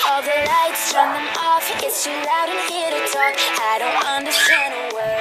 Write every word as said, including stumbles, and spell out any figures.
All the lights, turn them off. It's too loud in here to talk. I don't understand a word.